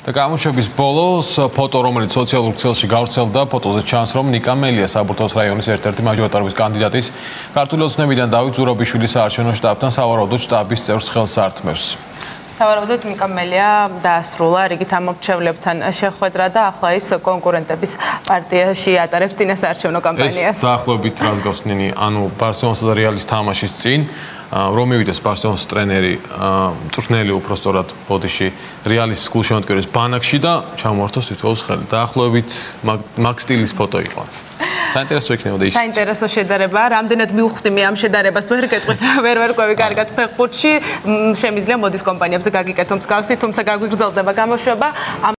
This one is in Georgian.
გამოშვების ბოლოს ფოტო, რომელიც სოციალურ ქსელში გავრცელდა, ფოტოზე ჩანს, რომ ნიკა მელია საბურთალოს რაიონის ერთ-ერთი მაჟორიტარობის კანდიდატის ქართული ოცნებიდან დავით ზურაბიშვილი საარჩევნო შტაბთან სავარაუდოდ შტაბის წევრს ხელს ართმევს. სავარაუდოდ ნიკა მელია დაასრულა რიგით ამორჩევლებთან შეხვედრა და ახლა ის კონკურენტების პარტიაში ატარებს წინასაარჩევნო კამპანიას. ეს დაახლოებით რას გავს ნინი, ანუ ბარსელონასა და რეალის თამაშის წინ რომ მივიდეს ბარსელონის ტრენერი მწვრთნელი უпростоრად ბოდიში რეალის გულშემატკივრის ბანაკში და ჩამოართოს თითოეულს ხელი. დაახლოებით მაგ სტილის ფოტო იყო. საინტერესო იქნებოდა ის. საინტერესო შედარება, რამდენად მივხვდი მე ამ შედარებას ვერ გეტყვის, ვერ ყვევი კარგად ფეხბურთში, შემიძლია მოდის კომპანიებზე გაგიკეთო მსგავსი, თუმცა გაგვიგრძელდება გამოშვება.